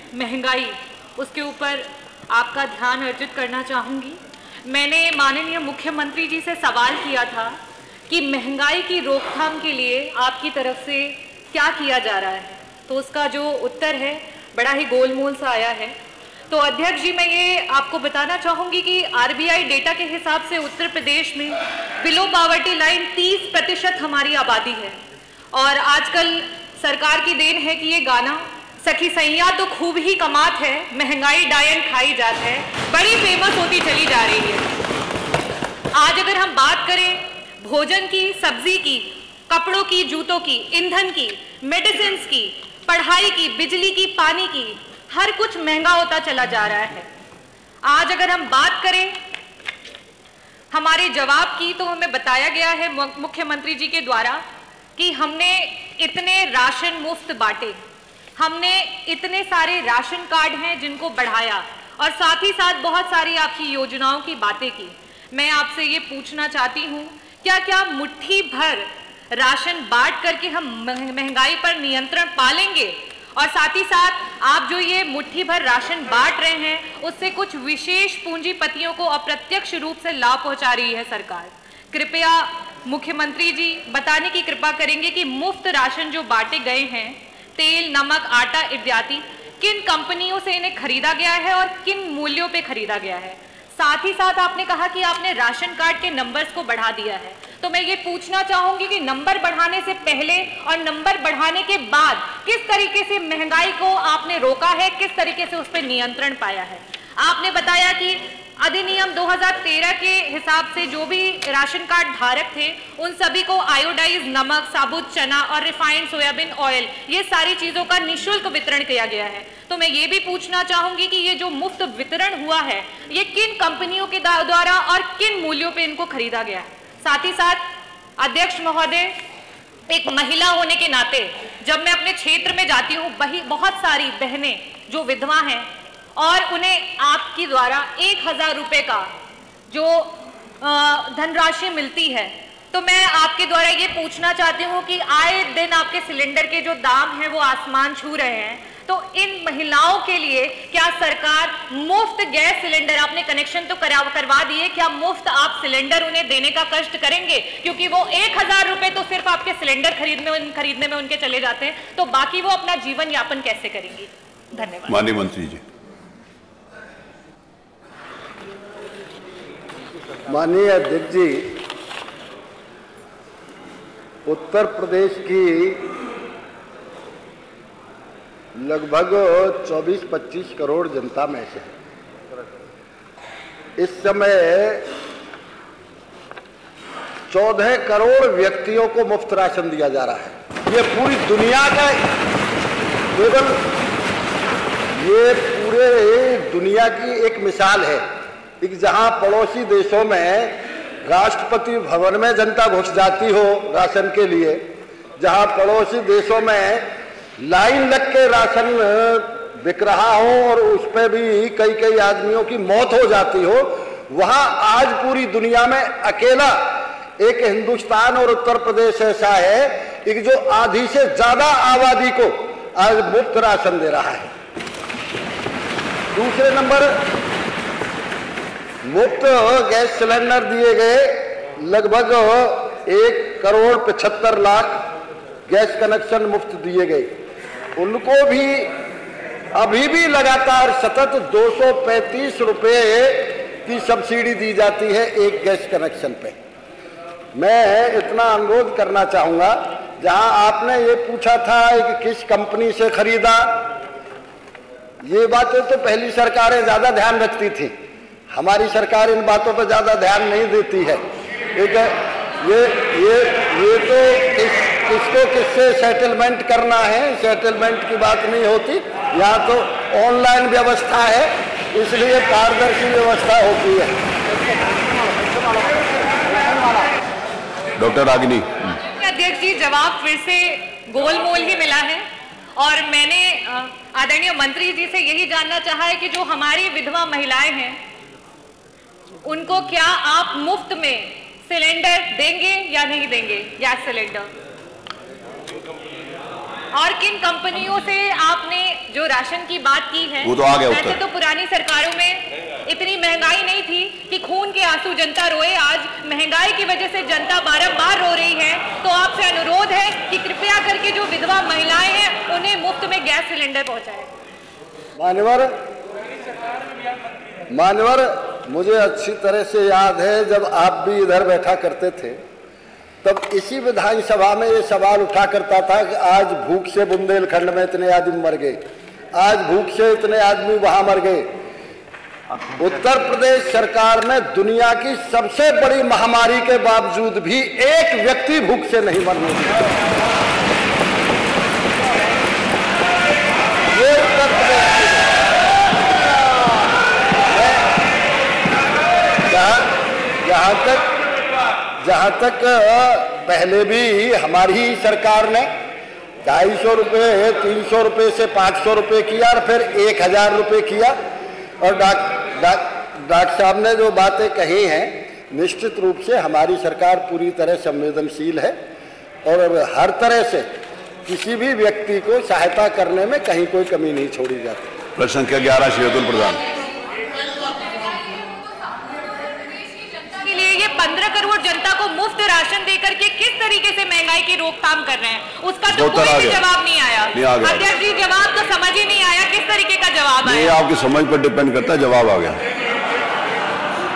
महंगाई, उसके ऊपर आपका ध्यान अर्जित करना चाहूँगी। मैंने माननीय मुख्यमंत्री जी से सवाल किया था कि महंगाई की रोकथाम के लिए आपकी तरफ से क्या किया जा रहा है, तो उसका जो उत्तर है बड़ा ही गोलमोल सा आया है। तो अध्यक्ष जी, मैं ये आपको बताना चाहूँगी कि आरबीआई डेटा के हिसाब से उत्तर प्रदेश में बिलो पॉवर्टी लाइन 30% हमारी आबादी है। और आजकल सरकार की देन है कि ये गाना सखी सैया तो खूब ही कमात है, महंगाई डायन खाई जात है, बड़ी फेमस होती चली जा रही है। आज अगर हम बात करें भोजन की, सब्जी की, कपड़ों की, जूतों की, ईंधन की, मेडिसिन की, पढ़ाई की, बिजली की, पानी की, हर कुछ महंगा होता चला जा रहा है। आज अगर हम बात करें हमारे जवाब की, तो हमें बताया गया है मुख्यमंत्री जी के द्वारा कि हमने इतने राशन मुफ्त बांटे, हमने इतने सारे राशन कार्ड हैं जिनको बढ़ाया, और साथ ही साथ बहुत सारी आपकी योजनाओं की बातें की। मैं आपसे ये पूछना चाहती हूँ, क्या मुट्ठी भर राशन बांट करके हम महंगाई पर नियंत्रण पालेंगे? और साथ ही साथ आप जो ये मुट्ठी भर राशन बांट रहे हैं, उससे कुछ विशेष पूंजीपतियों को अप्रत्यक्ष रूप से लाभ पहुंचा रही है सरकार। कृपया मुख्यमंत्री जी बताने की कृपा करेंगे कि मुफ्त राशन जो बांटे गए हैं, तेल, नमक, आटा इत्यादि, किन कंपनियों से इन्हें खरीदा गया है और किन मूल्यों पे खरीदा गया है? साथ ही साथ आपने कहा कि आपने राशन कार्ड के नंबर्स को बढ़ा दिया है, तो मैं ये पूछना चाहूंगी कि नंबर बढ़ाने से पहले और नंबर बढ़ाने के बाद किस तरीके से महंगाई को आपने रोका है, किस तरीके से उस पर नियंत्रण पाया है? आपने बताया कि अधिनियम 2013 के हिसाब से जो भी राशन कार्ड धारक थे उन सभी को आयोडाइज नमक, साबुत चना और रिफाइंड सोयाबीन ऑयल, ये सारी चीज़ों का निःशुल्क वितरण किया गया है। तो मैं ये भी पूछना चाहूंगी कि ये जो मुफ्त वितरण हुआ है, ये किन कंपनियों के द्वारा और किन मूल्यों पे इनको खरीदा गया है? साथ ही साथ अध्यक्ष महोदय, एक महिला होने के नाते जब मैं अपने क्षेत्र में जाती हूँ, बहुत सारी बहनें जो विधवा हैं और उन्हें आपके द्वारा 1000 रुपये का जो धनराशि मिलती है, तो मैं आपके द्वारा ये पूछना चाहती हूँ कि आए दिन आपके सिलेंडर के जो दाम हैं वो आसमान छू रहे हैं, तो इन महिलाओं के लिए क्या सरकार मुफ्त गैस सिलेंडर, आपने कनेक्शन तो करवा दिए, क्या मुफ्त आप सिलेंडर उन्हें देने का कष्ट करेंगे? क्योंकि वो 1000 रुपये तो सिर्फ आपके सिलेंडर खरीदने में उनके चले जाते हैं, तो बाकी वो अपना जीवन यापन कैसे करेंगी? धन्यवाद। माननीय मंत्री जी। माननीय अध्यक्ष जी, उत्तर प्रदेश की लगभग 24-25 करोड़ जनता में से इस समय 14 करोड़ व्यक्तियों को मुफ्त राशन दिया जा रहा है। ये पूरी दुनिया का, केवल ये पूरे दुनिया की एक मिसाल है कि जहां पड़ोसी देशों में राष्ट्रपति भवन में जनता घुस जाती हो राशन के लिए, जहां पड़ोसी देशों में लाइन लग के राशन बिक रहा हो और उस पर भी कई आदमियों की मौत हो जाती हो, वहां आज पूरी दुनिया में अकेला एक हिंदुस्तान और उत्तर प्रदेश ऐसा है कि जो आधी से ज्यादा आबादी को आज मुफ्त राशन दे रहा है। दूसरे नंबर, मुफ्त गैस सिलेंडर दिए गए, लगभग 1,75,00,000 गैस कनेक्शन मुफ्त दिए गए। उनको भी अभी भी लगातार सतत 235 रुपये की सब्सिडी दी जाती है एक गैस कनेक्शन पे। मैं इतना अनुरोध करना चाहूँगा, जहां आपने ये पूछा था कि किस कंपनी से खरीदा, ये बातें तो पहली सरकारें ज़्यादा ध्यान रखती थी, हमारी सरकार इन बातों पर ज़्यादा ध्यान नहीं देती है। ये तो किसको किससे सेटलमेंट करना है, सेटलमेंट की बात नहीं होती, यहाँ तो ऑनलाइन व्यवस्था है, इसलिए पारदर्शी व्यवस्था होती है। डॉक्टर रागिनी। अध्यक्ष जी, जवाब फिर से गोलमोल ही मिला है, और मैंने आदरणीय मंत्री जी से यही जानना चाहा है कि जो हमारी विधवा महिलाएं हैं उनको क्या आप मुफ्त में सिलेंडर देंगे या नहीं देंगे, गैस सिलेंडर? और किन कंपनियों से आपने जो राशन की बात की है, वो तो आ गया वैसे उत्तर। तो पुरानी सरकारों में इतनी महंगाई नहीं थी कि खून के आंसू जनता रोए। आज महंगाई की वजह से जनता बारंबार रो रही है। तो आपसे अनुरोध है कि कृपया करके जो विधवा महिलाएं हैं उन्हें मुफ्त में गैस सिलेंडर पहुंचाएं। मान्यवर, मुझे अच्छी तरह से याद है जब आप भी इधर बैठा करते थे, तब इसी विधानसभा में ये सवाल उठा करता था कि आज भूख से बुंदेलखंड में इतने आदमी मर गए, आज भूख से इतने आदमी वहां मर गए। उत्तर प्रदेश सरकार ने दुनिया की सबसे बड़ी महामारी के बावजूद भी एक व्यक्ति भूख से नहीं मरने दिया। ये उत्तर प्रदेश जहां तक पहले भी हमारी सरकार ने 250 रुपये 300 रुपये से 500 रुपये किया और फिर 1000 रुपये किया। और डॉक्टर साहब ने जो बातें कही हैं, निश्चित रूप से हमारी सरकार पूरी तरह संवेदनशील है और हर तरह से किसी भी व्यक्ति को सहायता करने में कहीं कोई कमी नहीं छोड़ी जाती। प्रश्न संख्या 11 श्री अतुल प्रधान। 15 करोड़ जनता को मुफ्त राशन देकर के किस तरीके से महंगाई की रोकथाम कर रहे हैं, उसका तो कोई भी जवाब नहीं आया। अध्यक्ष जी, जवाब तो समझ ही नहीं आया, किस तरीके का जवाब आया? ये आपकी समझ पर डिपेंड करता है, जवाब आ गया।